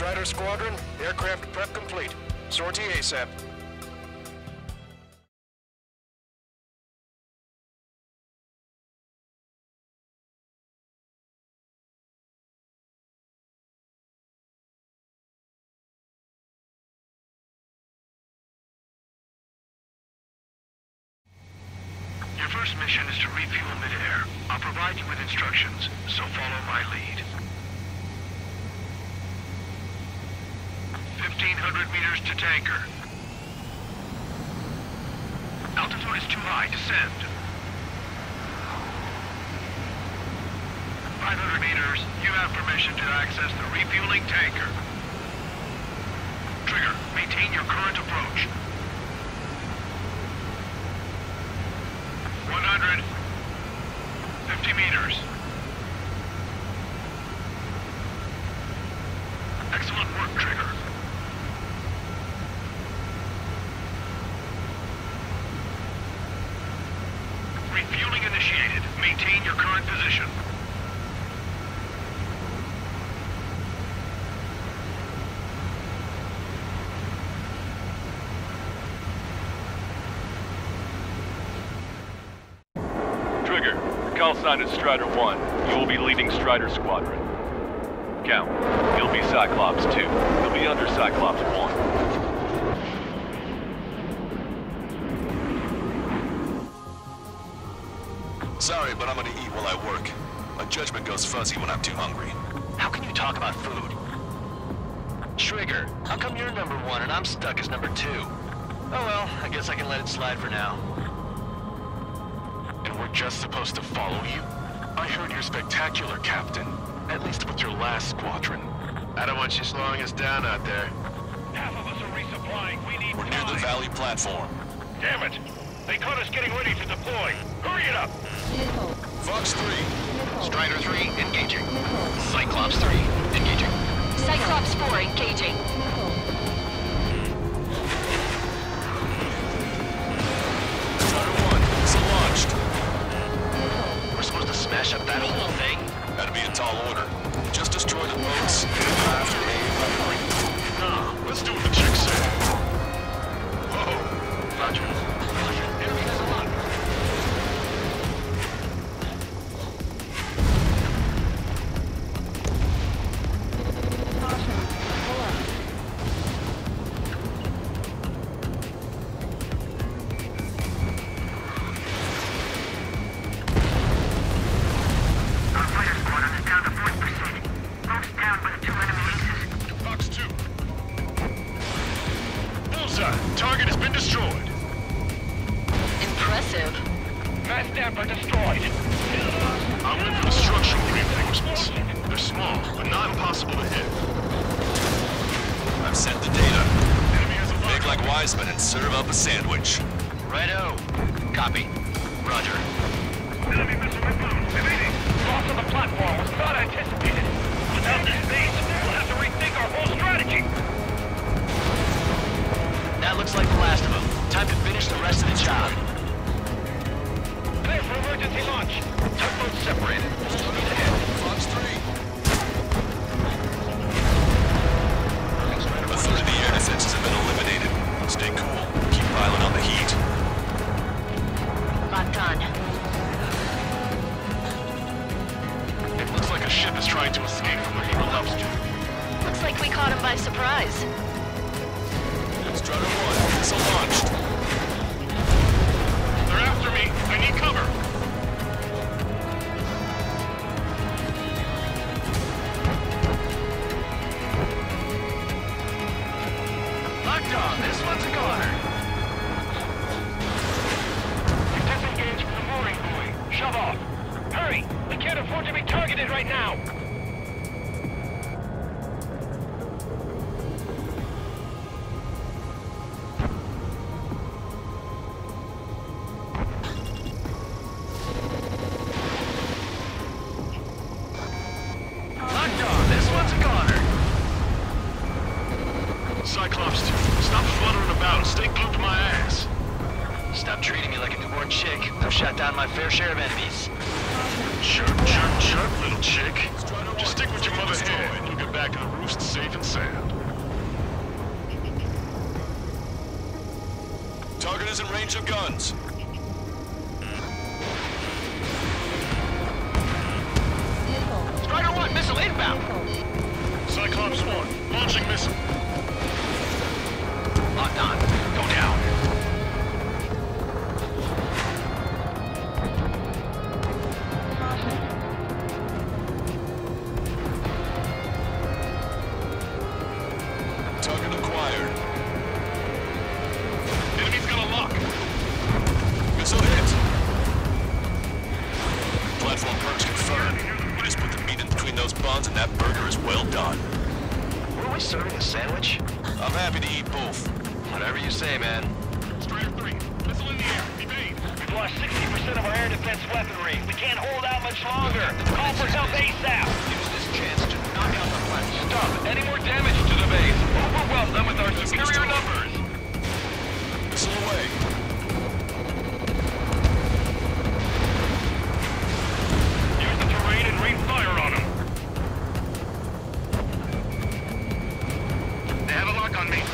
Strider Squadron, aircraft prep complete. Sortie ASAP. Your first mission is to refuel midair. I'll provide you with instructions, so follow my lead. 1,500 meters to tanker. Altitude is too high. Descend. 500 meters. You have permission to access the refueling tanker. Trigger, maintain your current approach. 100. 50 meters. Excellent work, Trigger. Refueling initiated. Maintain your current position. Trigger, your call sign is Strider 1. You will be leading Strider Squadron. Count, you'll be Cyclops 2. You'll be under Cyclops 1. Sorry, but I'm gonna eat while I work. My judgment goes fuzzy when I'm too hungry. How can you talk about food? Trigger, how come you're number 1 and I'm stuck as number 2? Oh well, I guess I can let it slide for now. And we're just supposed to follow you? I heard you're spectacular, Captain. At least with your last squadron. I don't want you slowing us down out there. Half of us are resupplying. We need We're near the Valley platform. Damn it! They caught us getting ready to deploy. Hurry it up! Fox 3. Strider 3, engaging. Cyclops 3, engaging. Cyclops 4 engaging. Strider 1, missile launched. We're supposed to smash up that whole thing? That'd be a tall order. Just destroy the boats and after No, let's do what the chick said. Whoa. Roger. Enemy has a lot. Our fighter squadron is down to 40%. Most down with 2 enemy aces. Fox 2. Bullseye! Target has been destroyed. Impressive. Mass damper destroyed. I went for the structural reinforcements. They're small, but not impossible to hit. I've sent the data. Enemy has a Make like Wiseman and serve up a sandwich. Righto. Copy. Roger. Enemy missile removed. Evading. Loss of the platform was not anticipated. Without this base, we'll have to rethink our whole strategy. That looks like the last of them. Time to finish the rest of the job. Clear for emergency launch. Tugboats separated. Full speed ahead. Fox 3. A third of the air defenses have been eliminated. Stay cool. Keep piling on the heat. Locked on. It looks like a ship is trying to escape from where he belongs to. Looks like we caught him by surprise. Strider 1, missile launched. They're after me. I need cover. Locked on. This one's a goner. Disengage from the mooring buoy. Shove off. Hurry! We can't afford to be targeted right now. Locked on. This one's a goner. Cyclops 2, stop fluttering about and stay glued to my ass. Stop treating me like a newborn chick. I've shot down my fair share of enemies. Chirp, chirp, chirp, little chick. Just stick with your mother head and you'll get back back to the roost safe and sound. Target is in range of guns. Strider 1, missile inbound. Cyclops 1, launching missile. Locked on. Go down. Target acquired. Enemy's got a lock. Missile hit. Platform perks confirmed. We just put the meat in between those buns and that burger is well done. Were we serving a sandwich? I'm happy to eat both. Whatever you say, man. Strider 3, missile in the air. Evade. We've lost 60% of our air defense weaponry. We can't hold out much longer. Call for help ASAP. Use this chance to knock out the platform. Stop. Any more damage to the base? Overwhelm them with our superior numbers. Missile away. Use the terrain and rain fire on them. They have a lock on me.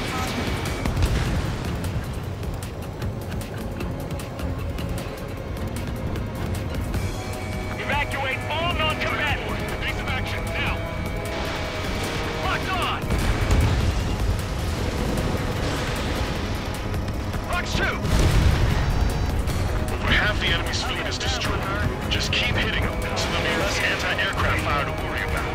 Evacuate all non-combatants. Base of action, now. Locked on. Rocks 2. Over half the enemy's fleet is destroyed. Just keep hitting them, so there'll be less anti-aircraft fire to worry about.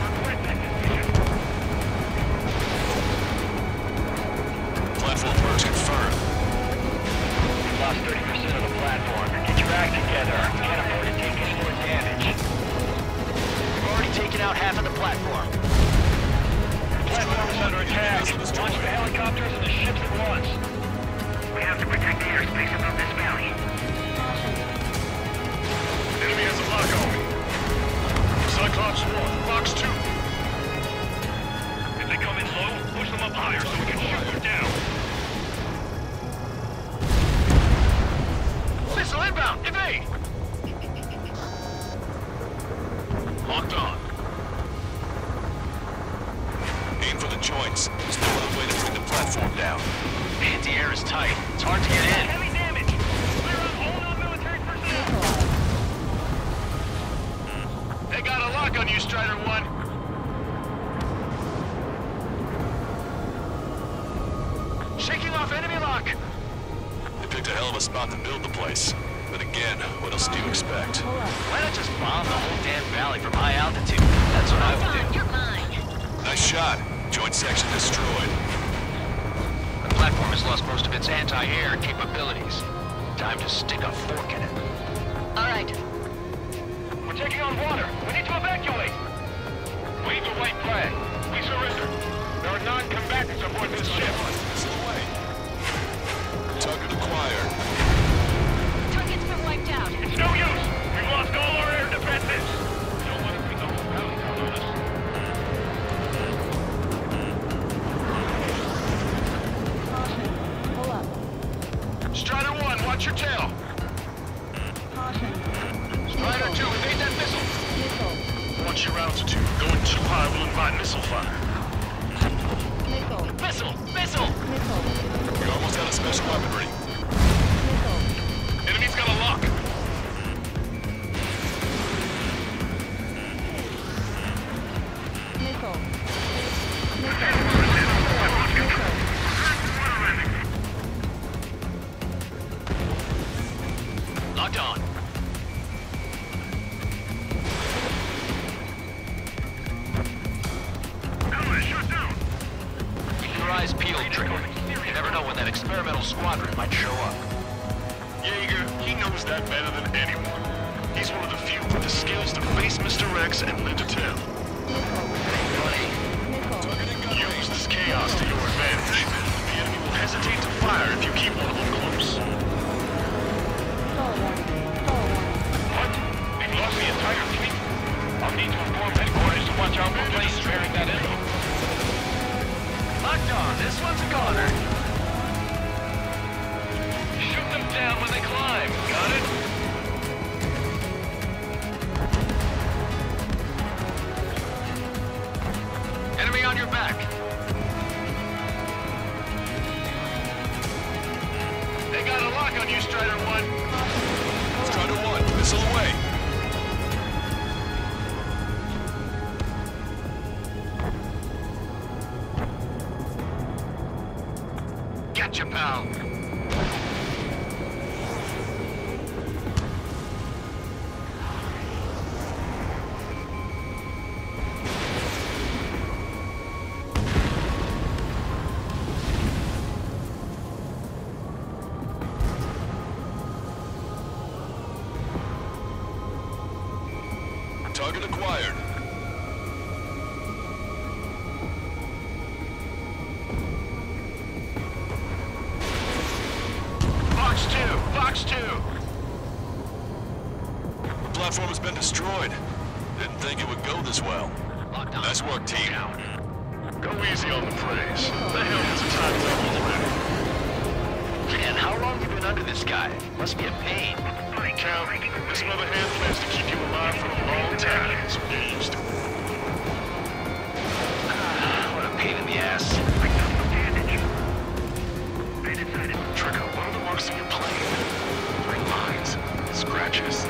Platform perks confirmed. We've lost 30% of the platform. Get your act together. We can't afford to take any more damage. We've already taken out half of the platform. The platform is under attack. Launch the helicopters and the ships at once. We have to protect the airspace above this valley. Enemy has a lock on me. Cyclops 1, Fox 2. If they come in low, push them up higher so we can shoot them down. Missile inbound. Evade. Locked on. Aim for the joints. There's no other way to bring the platform down. Anti-air is tight. It's hard to get in. Heavy damage. Clear out all non-military personnel. They got a lock on you, Strider 1. Shaking off enemy lock. They picked a hell of a spot to build the place. But again, what else do you expect? Why not just bomb the whole damn valley from high altitude? That's what I would do. You're mine. Nice shot. Joint section destroyed. The platform has lost most of its anti-air capabilities. Time to stick a fork in it. All right. We're taking on water. We need to evacuate. Wave the white flag. We surrender. There are non-combatants aboard this ship. Missile away. Target acquired. Target's been wiped out. It's no use. We've lost all our air defenses. We don't want to bring the whole valley down on us. Strider 1, watch your tail. Strider 2, evade that missile. Watch your altitude. Going too high will invite missile fire. Missile! Missile! We're almost out of special weaponry. Enemy's got a lock. Locked on. Shut down. Keep your eyes peeled, Trigger. You never know when that experimental squadron might show up. Jaeger, he knows that better than anyone. He's one of the few with the skills to face Mr. X and live to tell. Use this chaos to your advantage. The enemy will hesitate to fire if you keep one of them close. What? We've lost the entire fleet? I'll need to inform headquarters to watch out for planes bearing that info. Locked on. This one's a goner. Shoot them down when they climb. Got it? Gotcha, pal. Target acquired. Box 2! Box 2! The platform has been destroyed. Didn't think it would go this well. Nice work, team. Go easy on the praise. The hell has a time's up already. Man, how long have you been under this guy? Must be a pain. Cal, this mother hand plans to keep you alive for a long time, so get used to it. What a pain in the ass. Trigger, what are the marks on your plane? Like lines, scratches.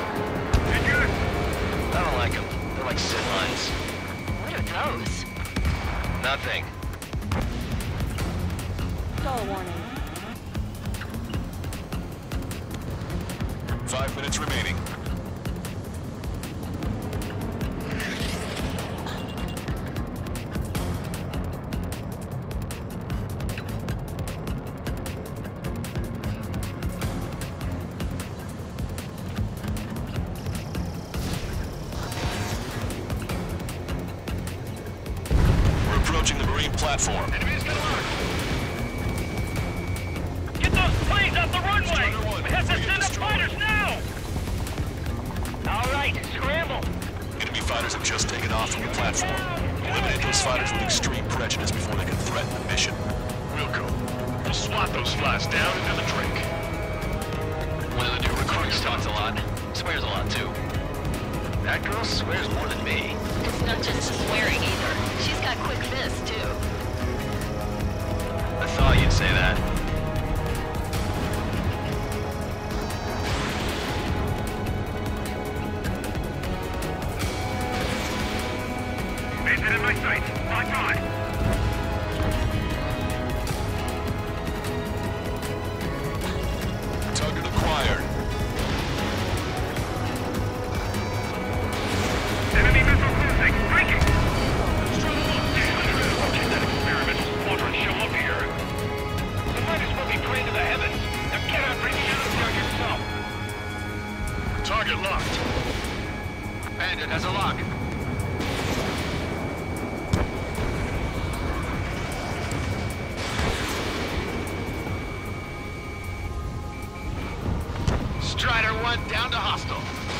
I don't like them. They're like sin lines. What are those? Nothing. Stall warning. 5 minutes remaining. We're approaching the Marine platform. Enemies got alert! Get those planes off the runway! Strider 1, We have to bring it send up destroyed. fighters now! All right, scramble! Enemy fighters have just taken off from the platform. Eliminate those fighters with extreme prejudice before they can threaten the mission. We'll go. We'll swat those flies down into the drink. One of the new recruits talks a lot. Swears a lot, too. That girl swears more than me. It's not just swearing either. She's got quick fists, too. I thought you'd say that. Visit in my sights. Lock on. Target acquired. Enemy missile cruising. Breaking! Okay, that experimental squadron show up here. The might as well be praying to the heavens. Now get out, bring the other yourself. Target locked. Bandit has a lock. Strider 1 down to hostile.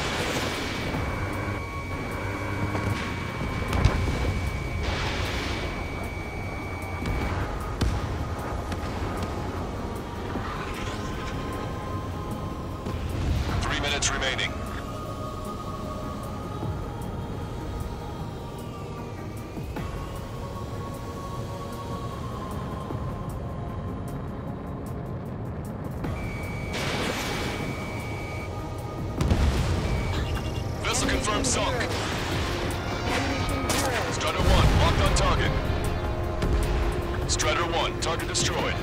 Minutes remaining. Vessel confirmed sunk. Strider 1, locked on target. Strider 1, target destroyed.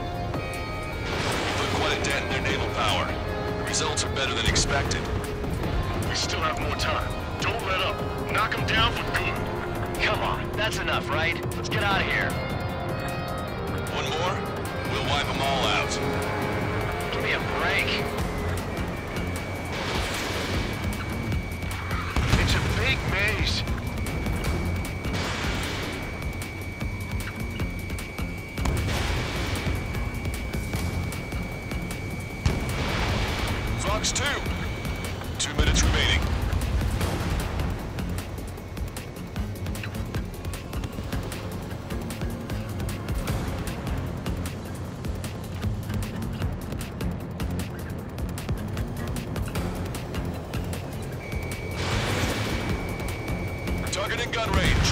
We put quite a dent in their naval power. The results are better than expected. We still have more time. Don't let up. Knock them down for good. Come on, that's enough, right? Let's get out of here. One more, we'll wipe them all out. Give me a break. It's a big maze. Fox 2, 2 minutes remaining. Target in gun range.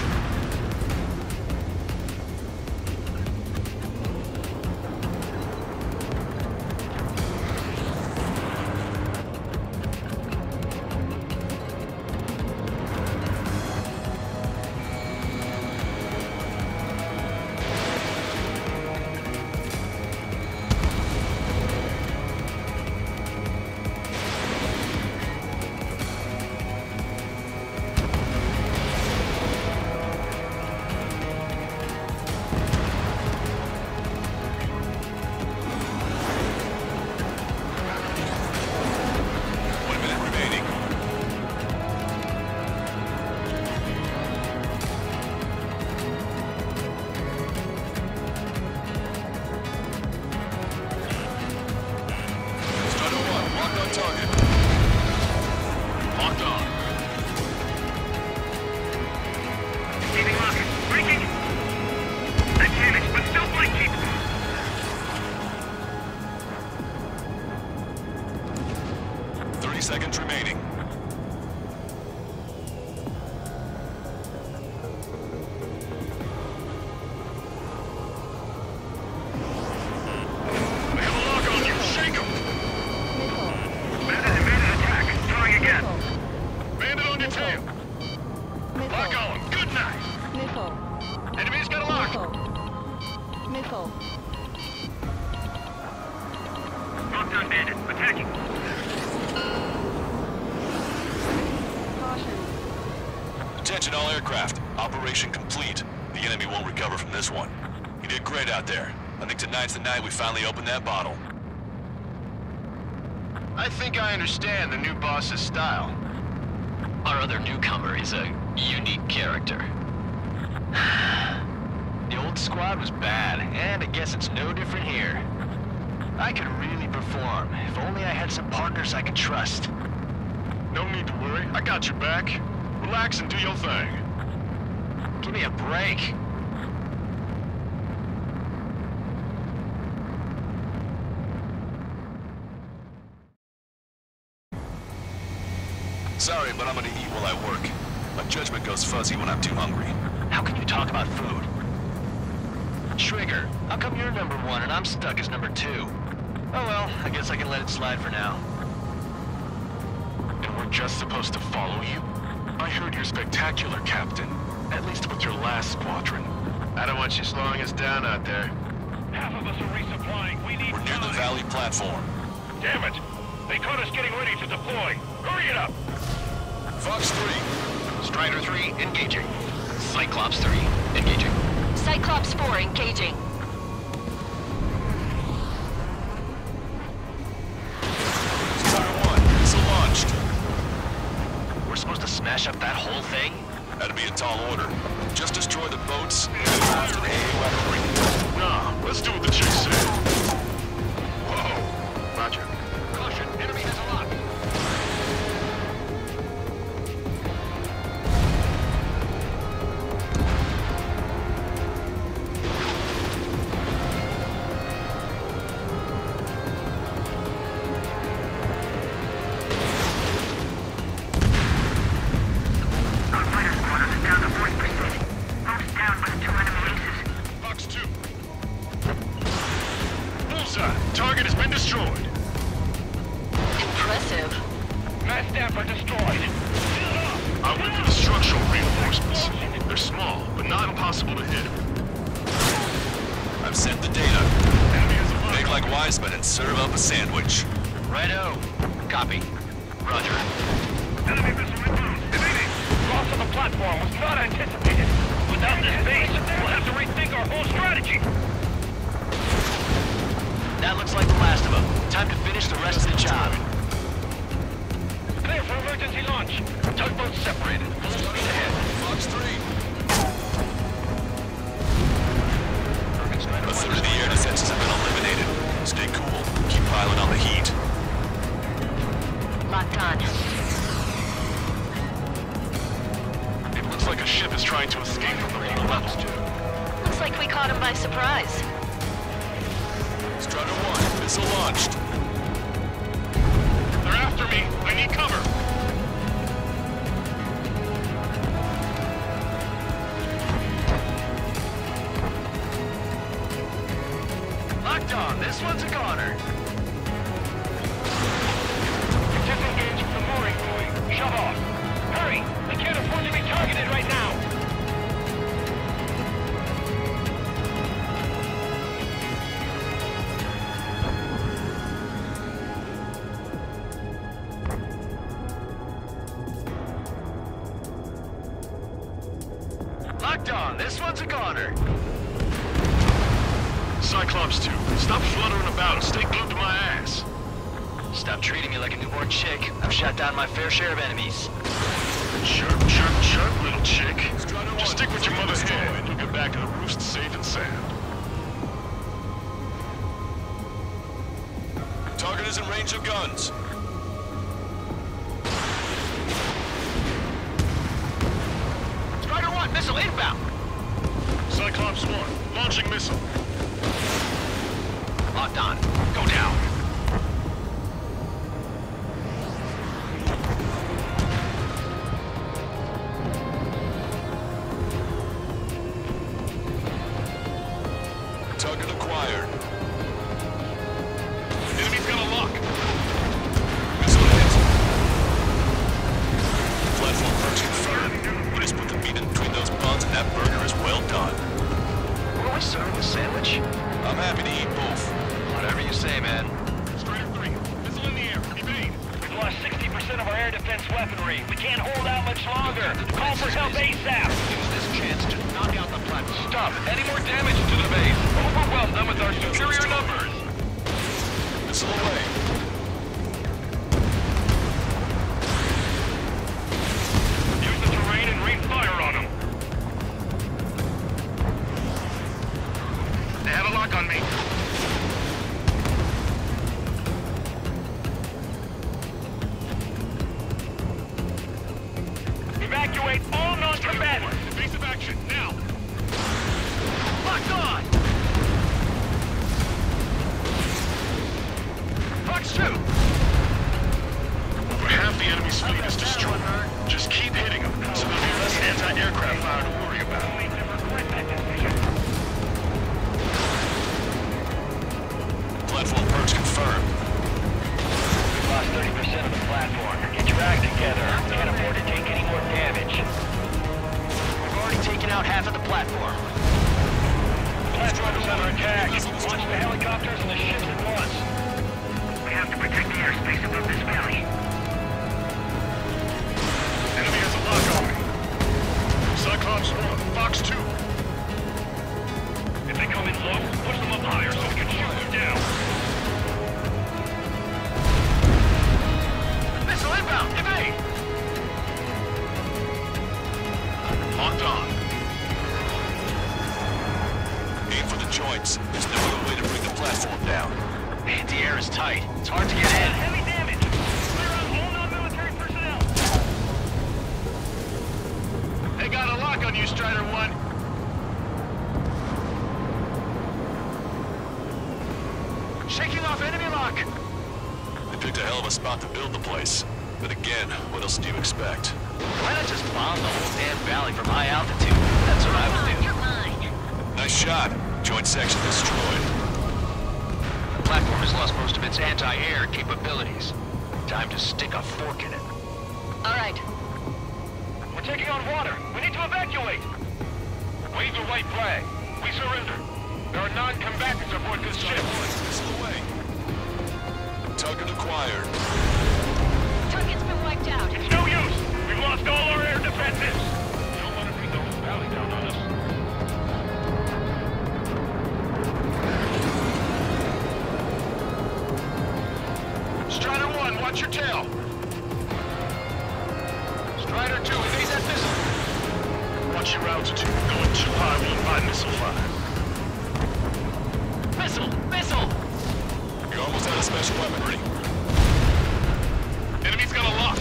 Lock on. Good night. Missile. Enemy's got a lock. Missile. Missile. Lockdown bandit. Attacking. Caution. Attention all aircraft. Operation complete. The enemy won't recover from this one. You did great out there. I think tonight's the night we finally open that bottle. I think I understand the new boss's style. Our other newcomer is a unique character. The old squad was bad, and I guess it's no different here. I could really perform, if only I had some partners I could trust. No need to worry. I got your back. Relax and do your thing. Give me a break. Sorry, but I'm gonna eat while I work. My judgment goes fuzzy when I'm too hungry. How can you talk about food? Trigger, how come you're number 1 and I'm stuck as number 2? Oh well, I guess I can let it slide for now. And we're just supposed to follow you? I heard you're spectacular, Captain. At least with your last squadron. I don't want you slowing us down out there. Half of us are resupplying. We need We're near the time. Valley platform. Damn it. They caught us getting ready to deploy. Hurry it up. Fox 3. Strider 3, engaging. Cyclops 3, engaging. Cyclops 4 engaging. Strider 1. Missile launched. We're supposed to smash up that whole thing? That'd be a tall order. Just destroy the boats and move after the AA weaponry. Nah, let's do what the chick said. Whoa. Roger. Caution. Enemy has a lock. Fox 2. Bullseye. Target has been destroyed. Impressive. Mass staff are destroyed. I went for the structural reinforcements. They're small, but not impossible to hit. I've sent the data. Enemy has a lock. Make like Wiseman and serve up a sandwich. Righto. Copy. Roger. Enemy missile inbound. Evading. Loss of the platform was not anticipated. Without this base, we'll have to rethink our whole strategy. That looks like the last of them. Time to finish the rest of the job. Clear for emergency launch. Tugboats separated. Full speed ahead. Fox 3. A third of the air defenses have been eliminated. Stay cool. Keep piling on the heat. Locked on. It looks like a ship is trying to escape from the lower levels, too. Looks like we caught him by surprise. Strider 1. Missile launched. They're after me. I need cover. Locked on. This one's a goner. Disengage from the mooring buoy. Shove off. Hurry! We can't afford to be targeted right now. Locked on. This one's a goner. Cyclops 2, stop fluttering about and stay glued to my ass. Stop treating me like a newborn chick. I've shot down my fair share of enemies. Chirp, chirp, chirp, little chick. Strider 1. Just stick with your mother's destroyed. head and you'll get back to the roost safe and sound. Target is in range of guns. Strider 1, missile inbound. Cyclops 1, launching missile. Locked on. Go down. Target acquired. Enemy's got a lock. Missile hit. Platform approaching third. We just put the meat Trigger, call for help ASAP! Use this chance to knock out the platform. Stop any more damage to the base! Overwhelm them with our superior numbers! Missile away. Use the terrain and rain fire on them! They have a lock on me! Evacuate all non-combatants! Base of action, now! Locked on! Fox 2! Over half the enemy's fleet is destroyed. Just keep hitting them, so there'll be less anti-aircraft fire to worry about. Platform purge confirmed. We've lost 30% of the platform. Get your act together. Can't afford to take any more damage. We've already taken out half of the platform. Platform is under attack. Launch the helicopters and the ships at once. We have to protect the airspace above this valley. Enemy has a lock on me. Cyclops 1, Fox 2. If they come in low, push them up higher so we can shoot them down. Missile inbound! Evade! Locked on. Aim for the joints. There's no other way to bring the platform down. Anti-air is tight. It's hard to get in. Heavy damage! Clear out all non-military personnel! They got a lock on you, Strider 1. Shaking off enemy lock. They picked a hell of a spot to build the place. But again, what else do you expect? Why not just bomb the whole damn valley from high altitude? That's what I would do. You're mine. Nice shot. Joint section destroyed. The platform has lost most of its anti-air capabilities. Time to stick a fork in it. All right. We're taking on water! We need to evacuate! Wave the white flag. We surrender. There are non-combatants aboard this ship. Missile away. Target acquired. Target's been wiped out. It's no use! We've lost all our air defenses! We don't want to bring the whole valley down on us. Strider 1, watch your tail. Strider 2, evade that missile. Watch your altitude. Going too high will invite missile fire. Missile! Missile! You're almost out of special weaponry. Enemy's got a lock.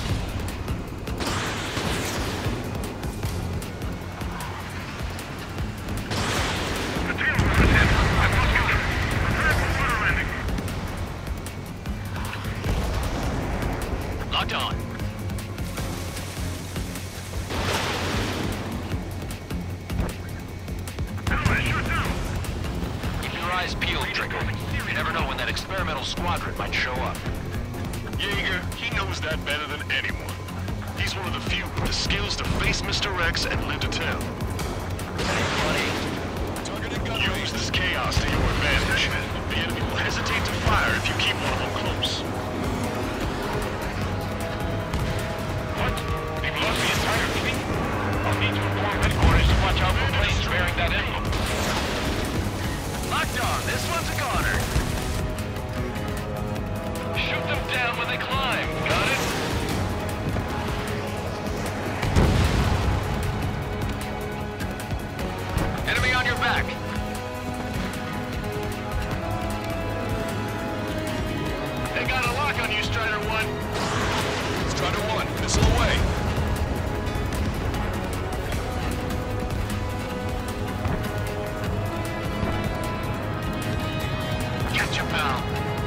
Locked on. Keep your eyes peeled, Trigger. You never know when that experimental squadron might show up. Jaeger, he knows that better than anyone. He's one of the few with the skills to face Mr. X and live to tell. Targeting gun Use this chaos to your advantage. The enemy will hesitate to fire if you keep one of them close. What? We've lost the entire fleet? I'll need to inform headquarters to watch out for planes bearing that emblem. Locked on. This one's a goner. Shoot them down when they climb. Got it? Enemy on your back. They got a lock on you, Strider 1. Strider 1, missile away. Catch 'em, pal.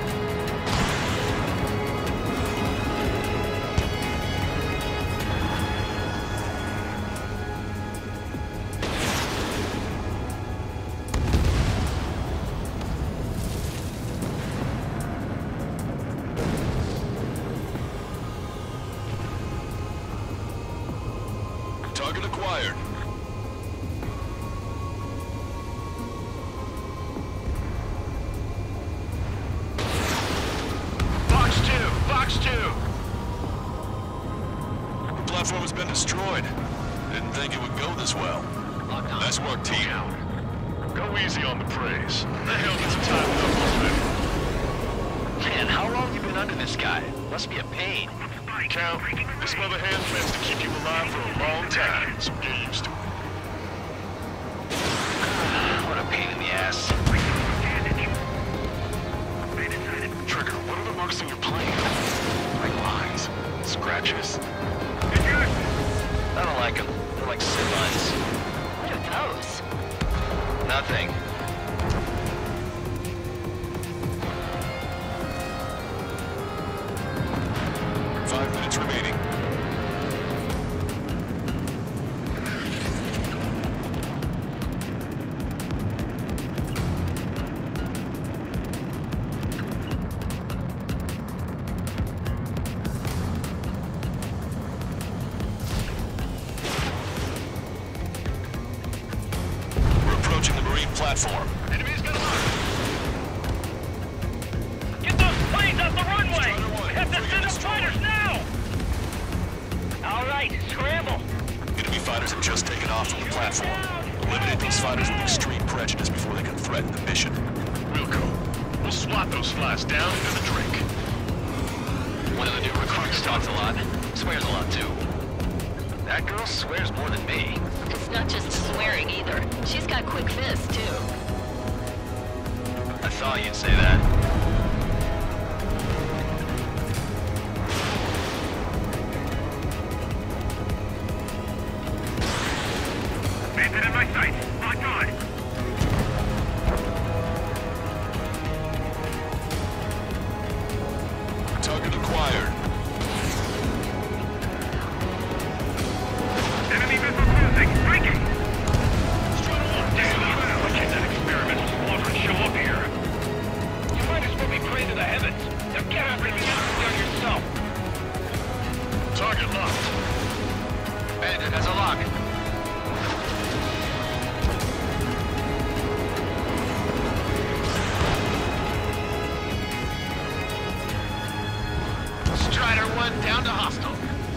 Target acquired. Fox 2, Fox 2. The platform has been destroyed. destroyed. Didn't think it would go this well. Nice work, team. Go easy on the praise. The hell gets tied up already. Man, how long have you been under this guy? Must be a pain. Count, this mother hen plans to keep you alive for a long time, so get used to it. What a pain in the ass. Trigger, what are the marks on your plane? Like lines, scratches. I don't like them. They're like sit lines. What are those? Nothing. Five minutes remaining. We're approaching the Marine platform. Enemies got locked. Get those planes off the runway! We have to send up fighters now! All right, scramble. Enemy fighters have just taken off from the platform. Eliminate these fighters with extreme prejudice before they can threaten the mission. We'll go. We'll swat those flies down into the drink. One of the new recruits talks a lot. Swears a lot, too. That girl swears more than me. It's not just swearing either. She's got quick fists, too. I thought you'd say that. Bandit in my sight. Locked on. Target acquired. Enemy missile cruising. Breaking. Damn, why can't that experimental squadron show up here? You might as well be prey to the heavens. Now get everything else down yourself. Target locked. Bandit has a lock. Strider 1 down to hostile.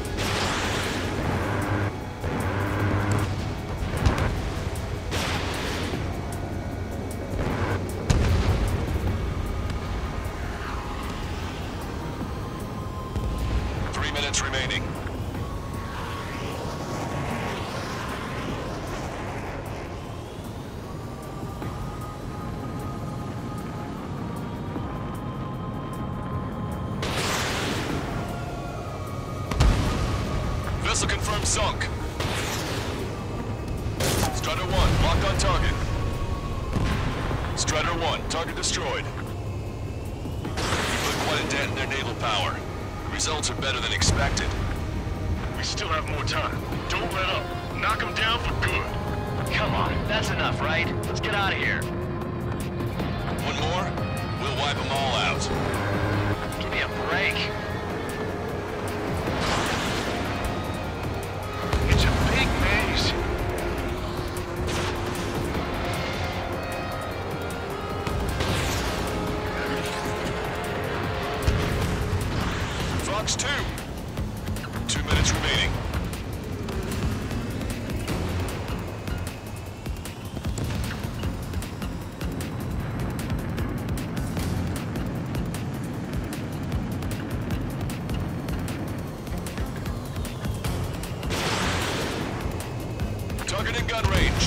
Three minutes remaining. Vessel confirmed sunk. Strider 1, locked on target. Strider 1, target destroyed. You put quite a dent in their naval power. The results are better than expected. We still have more time. Don't let up. Knock them down for good. Come on, that's enough, right? Let's get out of here. One more, we'll wipe them all out. Give me a break. It's a big maze. Fox 2. 2 minutes remaining. Target in gun range.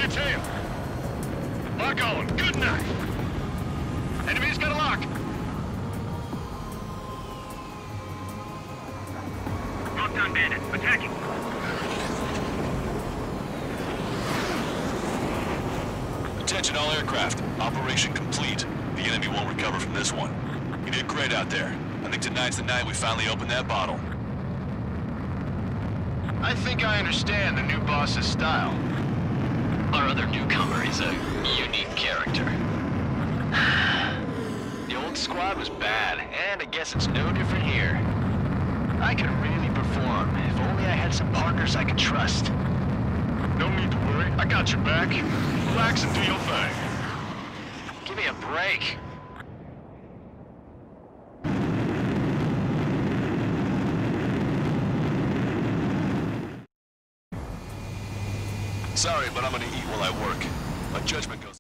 your tail. Lock on. Good night. Enemy's got a lock. Lockdown bandit. Attacking. Attention all aircraft. Operation complete. The enemy won't recover from this one. You did great out there. I think tonight's the night we finally open that bottle. I think I understand the new boss's style. Our other newcomer is a unique character. The old squad was bad, and I guess it's no different here. I could really perform if only I had some partners I could trust. No need to worry. I got your back. Relax and do your thing. Give me a break. Sorry, but I'm gonna eat while I work. My judgment goes...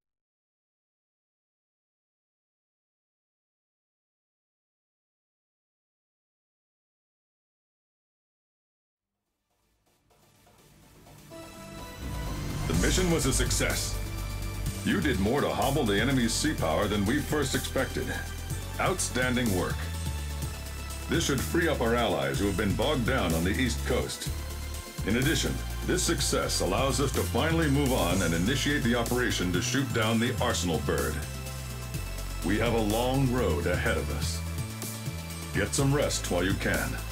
The mission was a success. You did more to hobble the enemy's sea power than we first expected. Outstanding work. This should free up our allies who have been bogged down on the East Coast. In addition, this success allows us to finally move on and initiate the operation to shoot down the Arsenal bird. We have a long road ahead of us. Get some rest while you can.